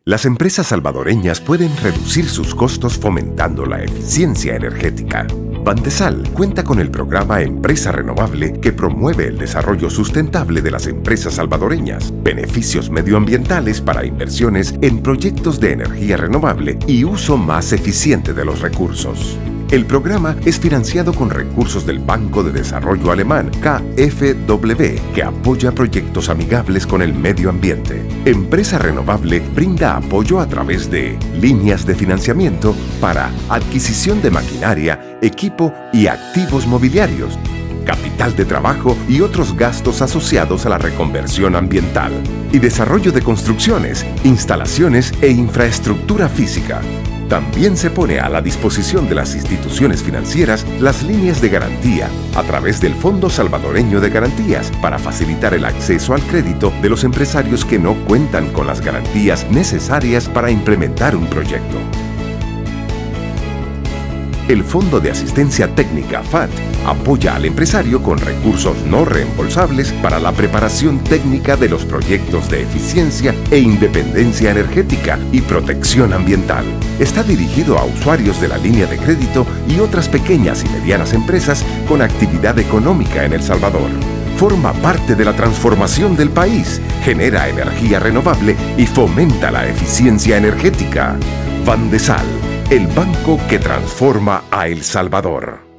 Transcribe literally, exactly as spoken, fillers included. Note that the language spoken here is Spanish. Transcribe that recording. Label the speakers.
Speaker 1: Las empresas salvadoreñas pueden reducir sus costos fomentando la eficiencia energética. Bandesal cuenta con el programa Empresa Renovable que promueve el desarrollo sustentable de las empresas salvadoreñas, beneficios medioambientales para inversiones en proyectos de energía renovable y uso más eficiente de los recursos. El programa es financiado con recursos del Banco de Desarrollo Alemán, K F W, que apoya proyectos amigables con el medio ambiente. Empresa Renovable brinda apoyo a través de líneas de financiamiento para adquisición de maquinaria, equipo y activos mobiliarios, capital de trabajo y otros gastos asociados a la reconversión ambiental, y desarrollo de construcciones, instalaciones e infraestructura física. También se pone a la disposición de las instituciones financieras las líneas de garantía a través del Fondo Salvadoreño de Garantías para facilitar el acceso al crédito de los empresarios que no cuentan con las garantías necesarias para implementar un proyecto. El Fondo de Asistencia Técnica F A T apoya al empresario con recursos no reembolsables para la preparación técnica de los proyectos de eficiencia e independencia energética y protección ambiental. Está dirigido a usuarios de la línea de crédito y otras pequeñas y medianas empresas con actividad económica en El Salvador. Forma parte de la transformación del país, genera energía renovable y fomenta la eficiencia energética. Bandesal, el banco que transforma a El Salvador.